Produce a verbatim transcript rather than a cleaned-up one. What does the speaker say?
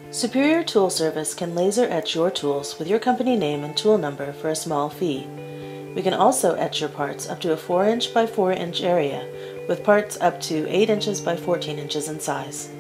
Superior Tool Service can laser etch your tools with your company name and tool number for a small fee. We can also etch your parts up to a four inch by four inch area, with parts up to eight inches by fourteen inches in size.